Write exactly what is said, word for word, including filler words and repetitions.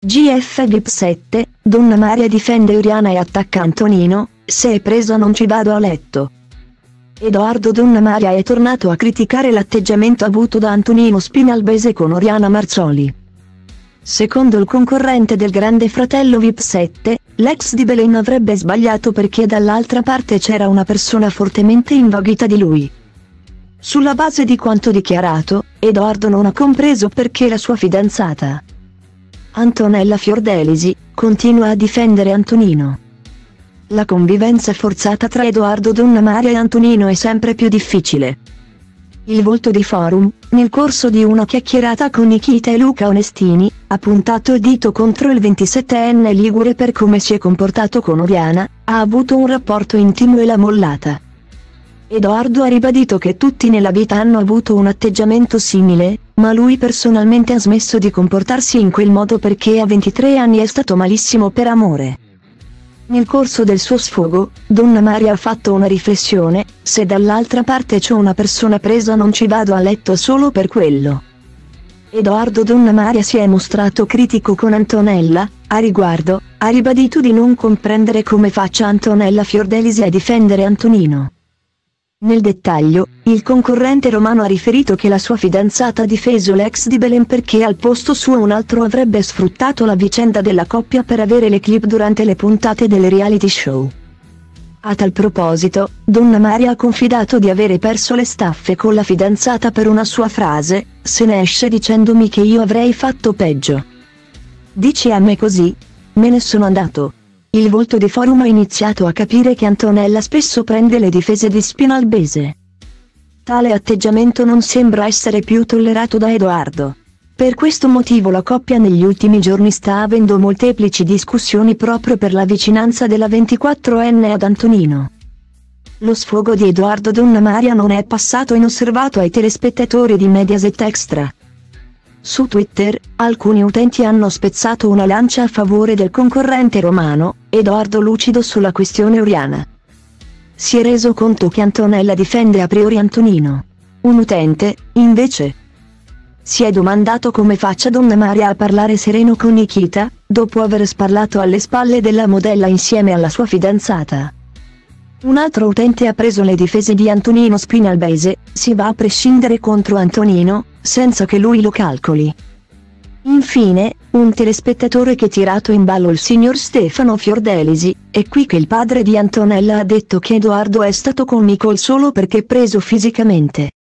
G F VIP sette, Donna Maria difende Oriana e attacca Antonino, se è presa non ci vado a letto. Edoardo Donna Maria è tornato a criticare l'atteggiamento avuto da Antonino Spinalbese con Oriana Marzoli. Secondo il concorrente del Grande Fratello VIP sette, l'ex di Belen avrebbe sbagliato perché dall'altra parte c'era una persona fortemente invaghita di lui. Sulla base di quanto dichiarato, Edoardo non ha compreso perché la sua fidanzata, Antonella Fiordelisi, continua a difendere Antonino. La convivenza forzata tra Edoardo Donna Maria e Antonino è sempre più difficile. Il Volto di Forum, nel corso di una chiacchierata con Nikita e Luca Onestini, ha puntato il dito contro il ventisettenne ligure per come si è comportato con Oriana, ha avuto un rapporto intimo e l'ha mollata. Edoardo ha ribadito che tutti nella vita hanno avuto un atteggiamento simile, ma lui personalmente ha smesso di comportarsi in quel modo perché a ventitré anni è stato malissimo per amore. Nel corso del suo sfogo, Donna Maria ha fatto una riflessione: se dall'altra parte c'è una persona presa non ci vado a letto solo per quello. Edoardo Donna Maria si è mostrato critico con Antonella, a riguardo, ha ribadito di non comprendere come faccia Antonella Fiordelisi a difendere Antonino. Nel dettaglio, il concorrente romano ha riferito che la sua fidanzata ha difeso l'ex di Belen perché al posto suo un altro avrebbe sfruttato la vicenda della coppia per avere le clip durante le puntate delle reality show. A tal proposito, Donna Maria ha confidato di avere perso le staffe con la fidanzata per una sua frase: se ne esce dicendomi che io avrei fatto peggio. Dici a me così? Me ne sono andato. Il Volto di Forum ha iniziato a capire che Antonella spesso prende le difese di Spinalbese. Tale atteggiamento non sembra essere più tollerato da Edoardo. Per questo motivo la coppia negli ultimi giorni sta avendo molteplici discussioni proprio per la vicinanza della ventiquattrenne ad Antonino. Lo sfogo di Edoardo Donna Maria non è passato inosservato ai telespettatori di Mediaset Extra. Su Twitter, alcuni utenti hanno spezzato una lancia a favore del concorrente romano, Edoardo lucido sulla questione Oriana. Si è reso conto che Antonella difende a priori Antonino. Un utente, invece, si è domandato come faccia Donna Maria a parlare sereno con Nikita, dopo aver sparlato alle spalle della modella insieme alla sua fidanzata. Un altro utente ha preso le difese di Antonino Spinalbese: si va a prescindere contro Antonino, senza che lui lo calcoli. Infine, un telespettatore che ha tirato in ballo il signor Stefano Fiordelisi: è qui che il padre di Antonella ha detto che Edoardo è stato con Nicole solo perché preso fisicamente.